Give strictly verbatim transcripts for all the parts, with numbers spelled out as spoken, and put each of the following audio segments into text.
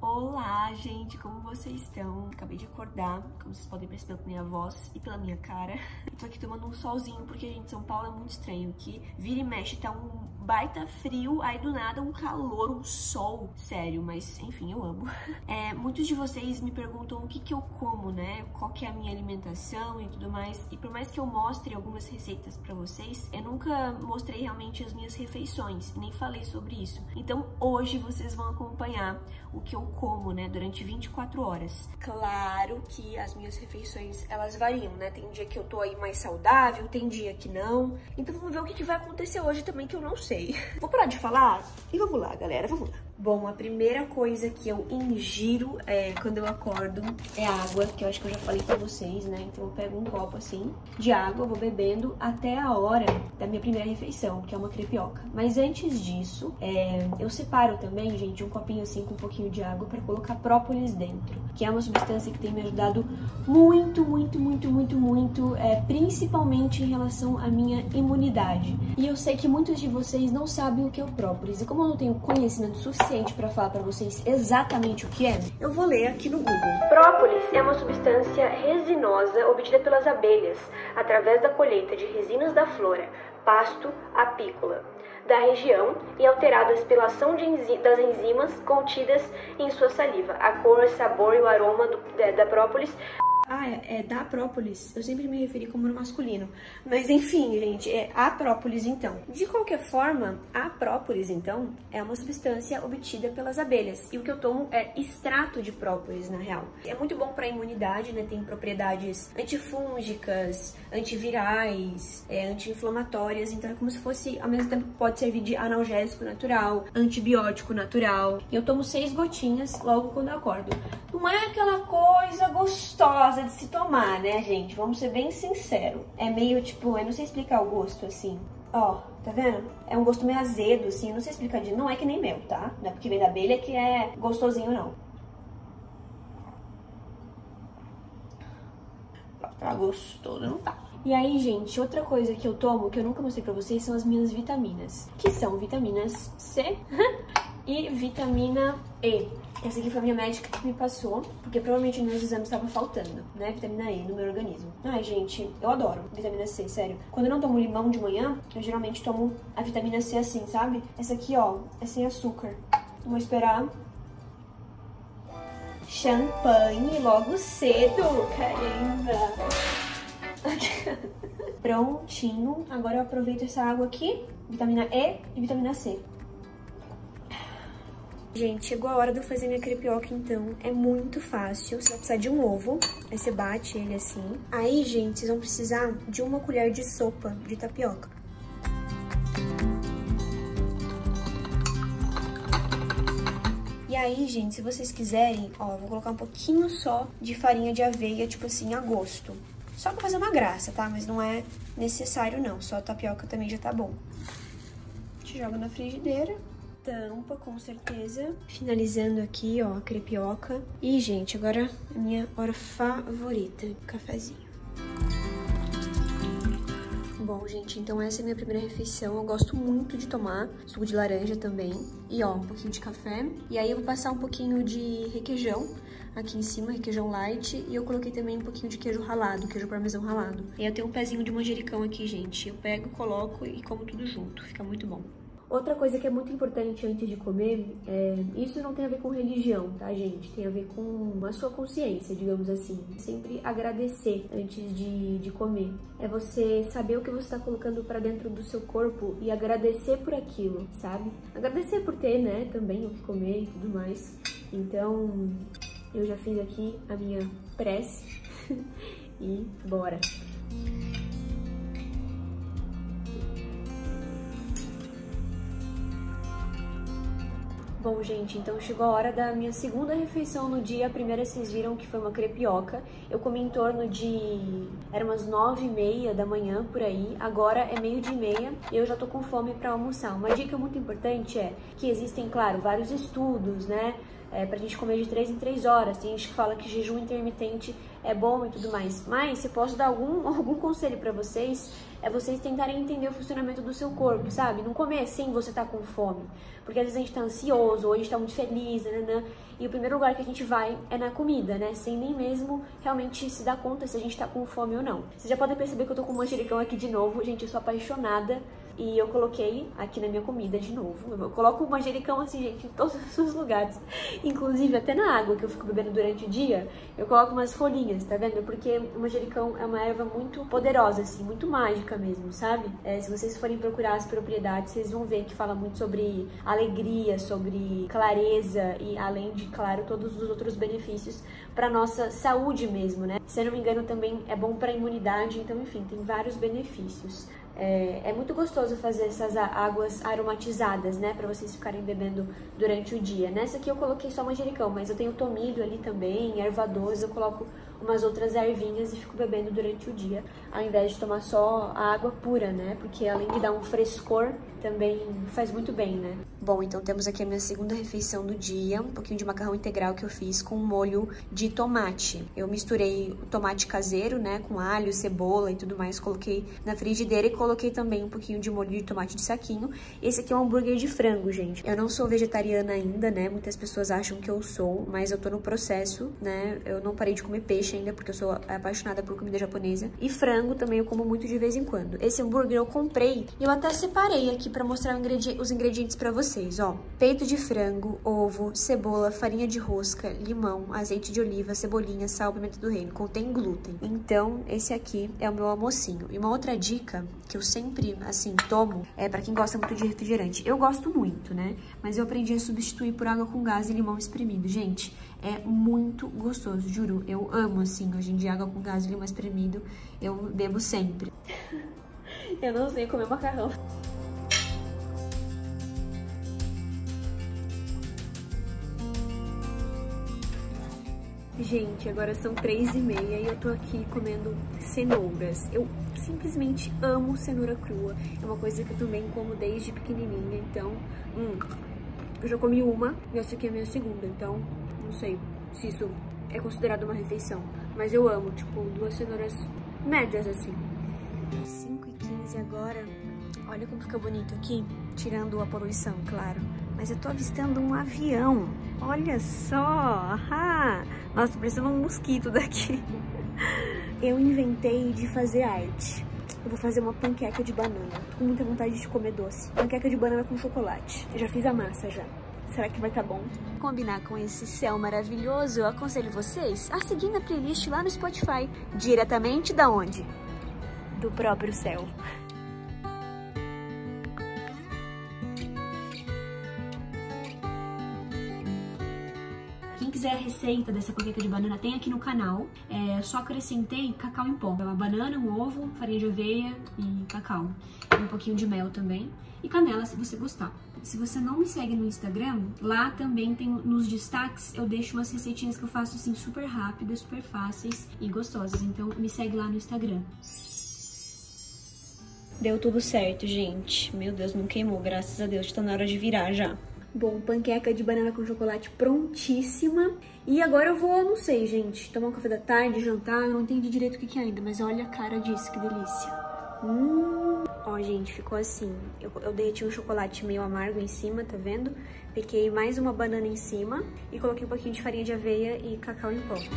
Olá, gente, como vocês estão? Acabei de acordar, como vocês podem perceber pela minha voz e pela minha cara. Eu tô aqui tomando um solzinho, porque, gente, São Paulo é muito estranho aqui. Vira e mexe, tá um baita frio, aí do nada um calor, um sol. Sério, mas, enfim, eu amo. É, muitos de vocês me perguntam o que que eu como, né? Qual que é a minha alimentação e tudo mais. E por mais que eu mostre algumas receitas pra vocês, eu nunca mostrei realmente as minhas refeições, nem falei sobre isso. Então, hoje vocês vão acompanhar o que eu como, né, durante vinte e quatro horas. Claro que as minhas refeições, elas variam, né? Tem dia que eu tô aí mais saudável, tem dia que não. Então vamos ver o que, que vai acontecer hoje também, que eu não sei. Vou parar de falar e vamos lá, galera, vamos lá. Bom, a primeira coisa que eu ingiro é, quando eu acordo é água, que eu acho que eu já falei pra vocês, né? Então eu pego um copo assim de água, vou bebendo até a hora da minha primeira refeição, que é uma crepioca. Mas antes disso, é, eu separo também, gente, um copinho assim com um pouquinho de água pra colocar própolis dentro, que é uma substância que tem me ajudado muito, muito, muito, muito, muito, é, principalmente em relação à minha imunidade. E eu sei que muitos de vocês não sabem o que é o própolis, e como eu não tenho conhecimento suficiente para falar para vocês exatamente o que é, eu vou ler aqui no Google. Própolis é uma substância resinosa obtida pelas abelhas através da colheita de resinas da flora, pasto apícola, da região e alteradas pela ação de enzi das enzimas contidas em sua saliva. A cor, sabor e o aroma do, é, da própolis... Ah, é, é da própolis. Eu sempre me referi como no masculino. Mas enfim, gente, é a própolis então. De qualquer forma, a própolis então é uma substância obtida pelas abelhas. E o que eu tomo é extrato de própolis, na real. É muito bom para a imunidade, né? Tem propriedades antifúngicas, antivirais, é, anti-inflamatórias. Então é como se fosse, ao mesmo tempo, pode servir de analgésico natural, antibiótico natural. E eu tomo seis gotinhas logo quando eu acordo. Não é aquela coisa gostosa de se tomar, né, gente? Vamos ser bem sinceros. É meio, tipo, eu não sei explicar o gosto, assim. Ó, tá vendo? É um gosto meio azedo, assim, eu não sei explicar de... Não é que nem mel, tá? Não é porque vem da abelha que é gostosinho, não. Tá gostoso, não tá? E aí, gente, outra coisa que eu tomo, que eu nunca mostrei pra vocês, são as minhas vitaminas. Que são vitaminas C e vitamina E. Essa aqui foi a minha médica que me passou, porque provavelmente nos meus exames estava faltando, né? Vitamina E no meu organismo. Ai, gente, eu adoro vitamina C, sério. Quando eu não tomo limão de manhã, eu geralmente tomo a vitamina C assim, sabe? Essa aqui, ó, é sem açúcar. Vou esperar. Champanhe logo cedo, caramba! Prontinho. Agora eu aproveito essa água aqui, vitamina E e vitamina C. Gente, chegou a hora de eu fazer minha crepioca, então. É muito fácil. Você vai precisar de um ovo. Aí você bate ele assim. Aí, gente, vocês vão precisar de uma colher de sopa de tapioca. E aí, gente, se vocês quiserem, ó, vou colocar um pouquinho só de farinha de aveia, tipo assim, a gosto. Só pra fazer uma graça, tá? Mas não é necessário, não. Só a tapioca também já tá bom. A gente joga na frigideira. Tampa, com certeza. Finalizando aqui, ó, a crepioca. E, gente, agora a minha hora favorita, cafezinho. Bom, gente, então essa é a minha primeira refeição. Eu gosto muito de tomar suco de laranja também. E, ó, um pouquinho de café. E aí eu vou passar um pouquinho de requeijão aqui em cima, requeijão light. E eu coloquei também um pouquinho de queijo ralado, queijo parmesão ralado. E aí eu tenho um pezinho de manjericão aqui, gente. Eu pego, coloco e como tudo junto. Fica muito bom. Outra coisa que é muito importante antes de comer, é, isso não tem a ver com religião, tá, gente? Tem a ver com a sua consciência, digamos assim. Sempre agradecer antes de, de comer. É você saber o que você tá colocando pra dentro do seu corpo e agradecer por aquilo, sabe? Agradecer por ter, né, também o que comer e tudo mais. Então, eu já fiz aqui a minha prece e bora! Bom, gente, então chegou a hora da minha segunda refeição no dia. A primeira vocês viram que foi uma crepioca. Eu comi em torno de... Era umas nove e meia da manhã, por aí. Agora é meio dia e meia e eu já tô com fome pra almoçar. Uma dica muito importante é que existem, claro, vários estudos, né? é, pra gente comer de três em três horas. Tem gente que fala que jejum intermitente é bom e tudo mais. Mas se posso dar algum, algum conselho pra vocês, é vocês tentarem entender o funcionamento do seu corpo, sabe? Não comer assim você tá com fome. Porque às vezes a gente tá ansioso, ou a gente tá muito feliz, né? E o primeiro lugar que a gente vai é na comida, né? Sem nem mesmo realmente se dar conta se a gente tá com fome ou não. Vocês já podem perceber que eu tô com um manjericão aqui de novo. Gente, eu sou apaixonada. E eu coloquei aqui na minha comida de novo. Eu coloco o manjericão assim, gente, em todos os lugares. Inclusive até na água que eu fico bebendo durante o dia, eu coloco umas folhinhas, tá vendo? Porque o manjericão é uma erva muito poderosa, assim, muito mágica mesmo, sabe? É, se vocês forem procurar as propriedades, vocês vão ver que fala muito sobre alegria, sobre clareza e, além de, claro, todos os outros benefícios para nossa saúde mesmo, né? Se eu não me engano, também é bom para a imunidade, então, enfim, tem vários benefícios. É, é muito gostoso fazer essas águas aromatizadas, né, pra vocês ficarem bebendo durante o dia. Nessa aqui eu coloquei só manjericão, mas eu tenho tomilho ali também, erva doce, eu coloco umas outras ervinhas e fico bebendo durante o dia, ao invés de tomar só a água pura, né, porque além de dar um frescor, também faz muito bem, né. Bom, então temos aqui a minha segunda refeição do dia, um pouquinho de macarrão integral que eu fiz com molho de tomate. Eu misturei o tomate caseiro, né, com alho, cebola e tudo mais, coloquei na frigideira e coloquei também um pouquinho de molho de tomate de saquinho. Esse aqui é um hambúrguer de frango, gente. Eu não sou vegetariana ainda, né, muitas pessoas acham que eu sou, mas eu tô no processo, né, eu não parei de comer peixe ainda, porque eu sou apaixonada por comida japonesa. E frango também eu como muito de vez em quando. Esse hambúrguer eu comprei e eu até separei aqui pra mostrar os ingredientes pra vocês, ó. Peito de frango, ovo, cebola, farinha de rosca, limão, azeite de oliva, cebolinha, sal, pimenta do reino. Contém glúten. Então, esse aqui é o meu almocinho. E uma outra dica que eu sempre, assim, tomo, é pra quem gosta muito de refrigerante. Eu gosto muito, né? Mas eu aprendi a substituir por água com gás e limão espremido. Gente, é muito gostoso, juro. Eu amo, assim, hoje em dia, água com gás e limão espremido. Eu bebo sempre. Eu não sei comer macarrão. Gente, agora são três e meia e eu tô aqui comendo cenouras. Eu simplesmente amo cenoura crua. É uma coisa que eu também como desde pequenininha, então... Hum, eu já comi uma e essa aqui é a minha segunda, então não sei se isso é considerado uma refeição. Mas eu amo, tipo, duas cenouras médias, assim. cinco e quinze agora. Olha como fica bonito aqui, tirando a poluição, claro. Mas eu tô avistando um avião. Olha só! Ahá. Nossa, parecendo um mosquito daqui. Eu inventei de fazer arte. Eu vou fazer uma panqueca de banana. Tô com muita vontade de comer doce. Panqueca de banana com chocolate. Eu já fiz a massa já. Será que vai tá bom? Combinar com esse céu maravilhoso, eu aconselho vocês a seguir na playlist lá no Spotify. Diretamente da onde? Do próprio céu. Quem quiser a receita dessa panqueca de banana tem aqui no canal. É, só acrescentei cacau em pó. Uma banana, um ovo, farinha de aveia e cacau. E um pouquinho de mel também. E canela, se você gostar. Se você não me segue no Instagram, lá também tem nos destaques, eu deixo umas receitinhas que eu faço assim super rápidas, super fáceis e gostosas. Então me segue lá no Instagram. Deu tudo certo, gente. Meu Deus, não queimou, graças a Deus. Tá na hora de virar já. Bom, panqueca de banana com chocolate prontíssima. E agora eu vou, não sei, gente, tomar um café da tarde, jantar. Eu não entendi direito o que que é ainda, mas olha a cara disso, que delícia. Hum. Ó, gente, ficou assim. Eu, eu derreti um chocolate meio amargo em cima, tá vendo? Piquei mais uma banana em cima e coloquei um pouquinho de farinha de aveia e cacau em pó.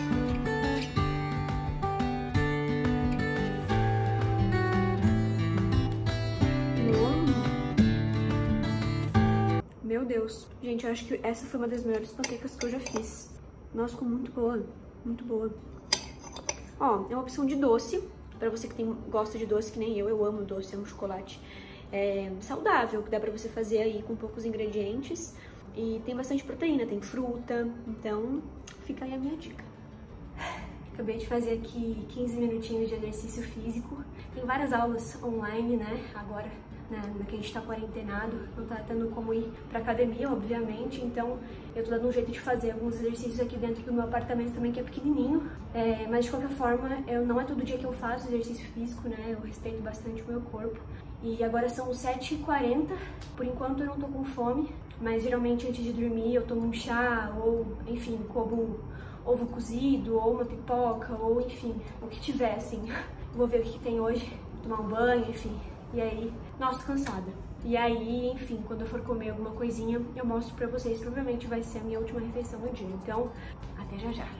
Meu Deus. Gente, eu acho que essa foi uma das melhores panquecas que eu já fiz. Nossa, ficou muito boa. Muito boa. Ó, é uma opção de doce. Pra você que tem, gosta de doce, que nem eu. Eu amo doce, amo chocolate. É saudável, que dá pra você fazer aí com poucos ingredientes. E tem bastante proteína, tem fruta. Então, fica aí a minha dica. Acabei de fazer aqui quinze minutinhos de exercício físico. Tem várias aulas online, né? Agora, né, que a gente tá quarentenado, não tá tendo como ir pra academia, obviamente. Então, eu tô dando um jeito de fazer alguns exercícios aqui dentro do meu apartamento também, que é pequenininho. É, mas, de qualquer forma, eu, não é todo dia que eu faço exercício físico, né? Eu respeito bastante o meu corpo. E agora são sete e quarenta. Por enquanto, eu não tô com fome. mas geralmente antes de dormir eu tomo um chá, ou enfim, como ovo cozido, ou uma pipoca, ou enfim, o que tiver, assim. Vou ver o que tem hoje, tomar um banho, enfim. E aí, nossa, tô cansada. E aí, enfim, quando eu for comer alguma coisinha, eu mostro pra vocês. Provavelmente vai ser a minha última refeição do dia. Então, até já já.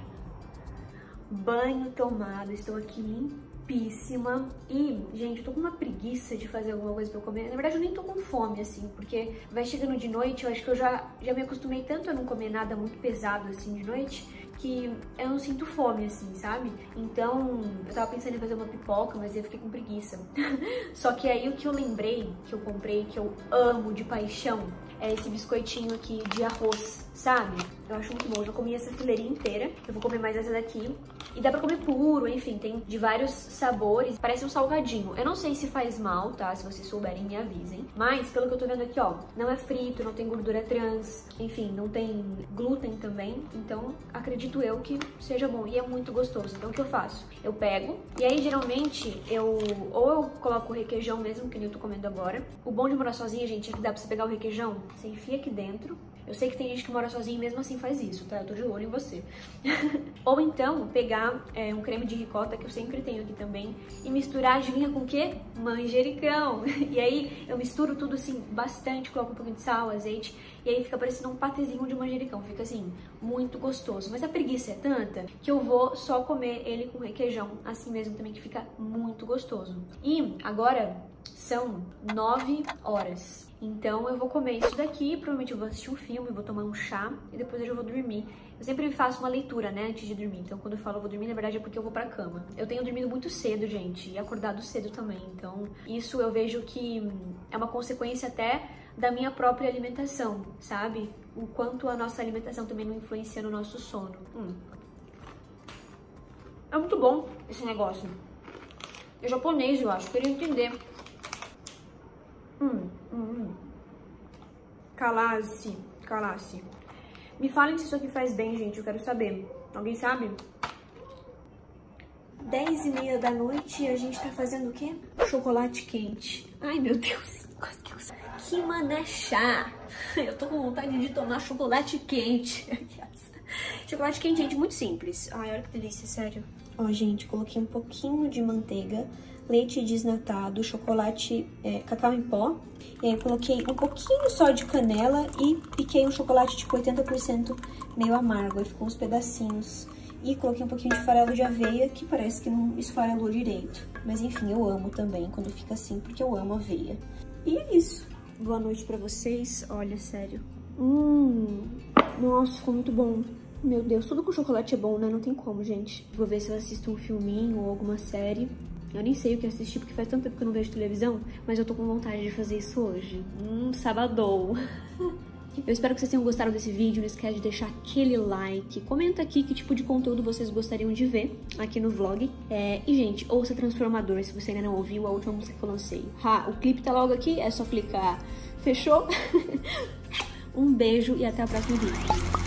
Banho tomado, estou aqui limpíssima. E, gente, eu tô com uma preguiça de fazer alguma coisa pra eu comer. Na verdade, eu nem tô com fome, assim, porque vai chegando de noite, eu acho que eu já, já me acostumei tanto a não comer nada muito pesado, assim, de noite, que eu não sinto fome, assim, sabe? Então, eu tava pensando em fazer uma pipoca, mas eu fiquei com preguiça. Só que aí o que eu lembrei, que eu comprei, que eu amo de paixão, é esse biscoitinho aqui de arroz, sabe? Eu acho muito bom, eu já comi essa fileirinha inteira, eu vou comer mais essa daqui. E dá pra comer puro, enfim, tem de vários sabores, parece um salgadinho. Eu não sei se faz mal, tá? Se vocês souberem, me avisem. Mas, pelo que eu tô vendo aqui, ó, não é frito, não tem gordura trans, enfim, não tem glúten também. Então, acredito eu que seja bom e é muito gostoso. Então, o que eu faço? Eu pego e aí, geralmente, eu ou eu coloco o requeijão mesmo, que nem eu tô comendo agora. O bom de morar sozinha, gente, é que dá pra você pegar o requeijão, você enfia aqui dentro. Eu sei que tem gente que mora sozinha e mesmo assim faz isso, tá? Eu tô de olho em você. Ou então, pegar é, um creme de ricota, que eu sempre tenho aqui também, e misturar, adivinha com o quê? Manjericão. E aí, eu misturo tudo assim, bastante, coloco um pouquinho de sal, azeite, e aí fica parecendo um patezinho de manjericão. Fica assim, muito gostoso. Mas a preguiça é tanta que eu vou só comer ele com requeijão, assim mesmo também, que fica muito gostoso. E agora são nove horas. Então eu vou comer isso daqui, provavelmente eu vou assistir um filme, vou tomar um chá e depois eu já vou dormir. Eu sempre faço uma leitura, né, antes de dormir. Então quando eu falo eu vou dormir, na verdade é porque eu vou pra cama. Eu tenho dormido muito cedo, gente, e acordado cedo também. Então isso eu vejo que é uma consequência até da minha própria alimentação, sabe? O quanto a nossa alimentação também não influencia no nosso sono. Hum. É muito bom esse negócio. É japonês, eu acho, queria entender. Hum, hum, hum. Calasse, calasse. Me falem se isso aqui faz bem, gente, eu quero saber. Alguém sabe? dez e meia da noite e a gente tá fazendo o quê? Chocolate quente. Ai, meu Deus, quase que eu... Que mané chá. Eu tô com vontade de tomar chocolate quente. Chocolate quente, gente, muito simples. Ai, olha que delícia, sério. Ó, gente, coloquei um pouquinho de manteiga, leite desnatado, chocolate, é, cacau em pó. E aí eu coloquei um pouquinho só de canela e piquei um chocolate tipo oitenta por cento meio amargo. Aí ficou uns pedacinhos. E coloquei um pouquinho de farelo de aveia, que parece que não esfarelou direito. Mas enfim, eu amo também quando fica assim, porque eu amo aveia. E é isso. Boa noite pra vocês. Olha, sério. Hum, nossa, ficou muito bom. Meu Deus, tudo com chocolate é bom, né? Não tem como, gente. Vou ver se eu assisto um filminho ou alguma série. Eu nem sei o que assistir, porque faz tanto tempo que eu não vejo televisão, mas eu tô com vontade de fazer isso hoje. Hum, sabadão. Eu espero que vocês tenham gostado desse vídeo. Não esquece de deixar aquele like. Comenta aqui que tipo de conteúdo vocês gostariam de ver aqui no vlog. É, e, gente, ouça Transformador, se você ainda não ouviu a última música que eu lancei. Ha, o clipe tá logo aqui, é só clicar. Fechou? Um beijo e até o próximo vídeo.